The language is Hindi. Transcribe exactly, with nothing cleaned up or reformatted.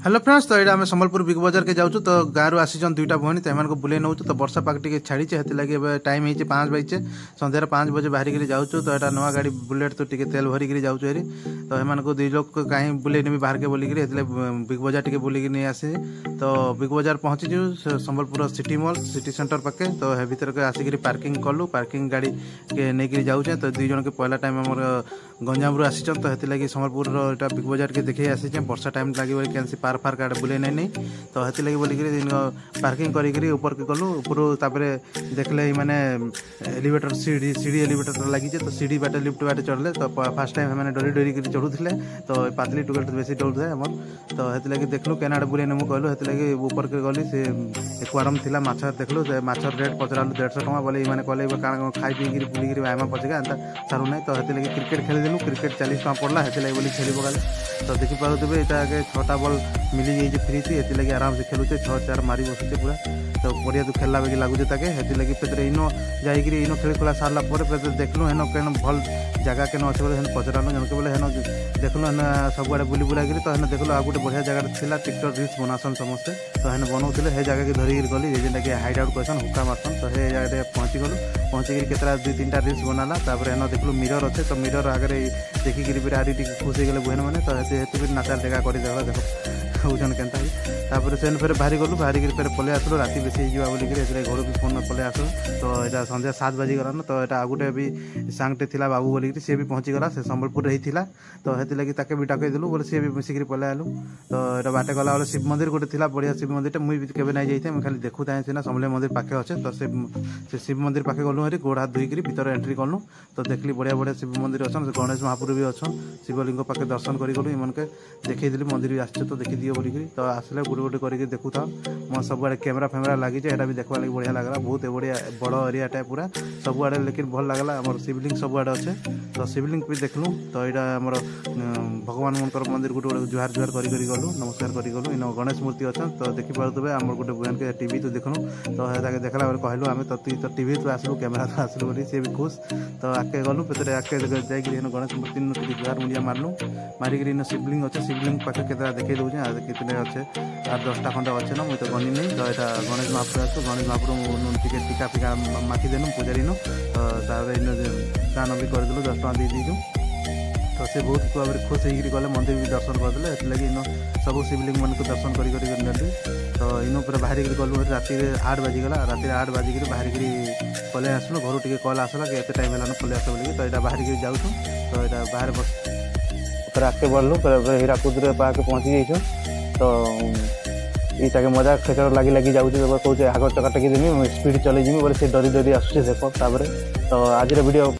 हेलो फ्रेंड्स, तो यहाँ आम संबलपुर बिग बजार के जाऊँ तो गाँव आसी दुईटा भौणी तो एम बुले नौ तो वर्षा पाग टी छाड़ी से लगे टाइम हो पाँच बजे सन्धार पाँच बजे बाहर जाऊँ तो यहाँ नुआ गाड़ी बुलेट तो टी तेल भरिक जाऊँ हेरी तो एम दुई लोग कहीं बुले नेबी बाहर के बोलिक बिग बजार टी बुलिक नहीं आसी तो बिग बजार पहुँची Sambalpur city mall city centre पाखे तो भितर के आसिक पार्किंग कलु पार्किंग गाड़ी के नहीं जाऊे तो दुई जन के पहला टाइम आम गंजाम आसी तो लगे संबलपुर बिग बजार के देखे आसी वर्षा टाइम लगे कैंसी पार फार गाड़ी बुले नहीं नहीं तो हेती लगे बोलिक पार्किंग करी ऊपर के गलु ऊपर तापर देखले मैंने एलिवेटर सीढ़ी सीढ़ी एलिवेटर लगी तो सीढ़ी बाटे लिफ्ट बाटे चढ़ले तो फास्ट टाइम मैंने डरी डरी चढ़ुले तो पातली टुकल बेसी डरुए आम तो हेती लगे देखलु केना बुले नेमु कहलु हेती लगे ऊपर के गली से एक्वारियम थिला माछ देखलु माछ रेट पचरालु डेढ़ सौ टका बोले मैंने कहले काण खाई पी बुलिक आमा पचेगा एंता सारू ना तो हेती लगे क्रिकेट खेलीदेलु क्रिकेट चालीस टका पड़ला हेती लगे बोली खेली पकाले तो देखी पारे यहाँ छटा बल मिली जाइए फ्री थी हेती लगे आराम से खेलुचे छः चार मारी बसुचे पूरा तो पड़िया तो खेलला बेगी लगुचे ताके हेती लगे फेर इनो जाइक इनो खेल खुला सारा पर देखलु हेन केन भल जगह केन अच्छे बोले हेन पचरालु जनके बोले हेन देखलु हेन सबुआड़े बुली बुलाकि तो हेन देखलु आ गोटे बढ़िया जगह था टिकटक रिल्स बनासन समस्ते तो हेन बनाऊे हे जगह के धरिक गली जेनटा कि हाइड आउट कहसन हुक्का मारसन तो हे जगह पहुँची गलु पहुँची केतरा दुई तीन टा रिल्स बनाला तापर हेन देखलु मिरर अच्छे तो मिरर आगे देखिक फिर आरी खुश हो गले बुहन मैंने तो हेतु फिर नाचार टेका कर देख हूँ केन्ता तापर से फिर बाहरी गलु बाहरी फिर पलि आसलु राति बेसी हो बोलिक घर भी फोन पलि आस तो यहाँ संध्या सात बाजी गलान तो यहाँ आगुटे भी सांगटे थिला बाबू बोलिक सी भी पहुँची गला से संबलपुर ही थिला तो हेती लगी ताके भी डाकईदेलु बोले सी भी मिसिक पलि आलु तो यहाँ बाटे गला बेले शिव मंदिर गोटे थिला बढ़िया शिव मंदिर मुझे केवे नहीं जाइए मुझे खाली देखु था सीना समले मंदिर पाखे अच्छे तो से शिव मंदिर पाखे गलु हेरी गोड़ हाथ धोईक भीतर एंट्री कलु तो देखली बढ़िया बढ़िया शिव मंदिर अच्छा गणेश महापुर भी अच्छा शिवलिंग पाखे दर्शन करगलु इन के देखी मंदिर भी आस तो देखी दिए बोलिक तो आसले गोटे गोटे करके देखु था मो सब आड़े कैमेरा फैमेरा लगी है भी देखा लगे बढ़िया लगला बहुत बढ़िया बड़ एरिया पूरा सब आड़े लेकिन भल लगला आम शिवलिंग सब आड़े अच्छे तो शिवलिंग भी देखलु तो यहाँ आम भगवान मंदिर मंदिर गोटे गोटे जुहार जुहार करी करी गलु नमस्कार करी गलु इन गणेश मूर्ति अच्छा तो देखी पारे आम गोटे बुआन के टीवी तो देखनु तो देखला बेले कहलु आम तो तो टीवी तो आसलु कैमेरा तो आसलु बोली सी भी खुश तो आके गलु पे आके जाकि गणेश मूर्ति जुहार मुंडिया मारलु मारिक इन शिवलिंग अच्छे शिवलिंग पाखे केतरा देखे दूचे कितने अच्छे आठ दसटा खंडे अच्छे ना मुझे तो गनी नहीं तो यहाँ गणेश महापुर आसू गणेश महापुर टिके टीका फिका माखी देनु पूजारी नु तो इन दान भी करदेलु दस टका दे दीचु तो से बहुत भाव खुश होकर गले मंदिर भी दर्शन करदे लगे इन सब शिवलिंग मन को दर्शन करी करी तो इन पूरा बाहर गलु राति आठ बाजिगला राति आठ बाजिक बाहर पलि आसलु घर टे कल आसला कि एत टाइम है पलि आस बोलिक तो यहाँ बाहर जाऊँ तो यहाँ बाहर बस फिर आगे बढ़लु हीराकुद पाके पहुँची जाइछु तो ये मजा खेचड़ लगी लगी जाऊँगी कौचे आग चका टेकी देमी स्पीड चले जी बोले से डरी डरी आसूँ देख तापर तो आज वीडियो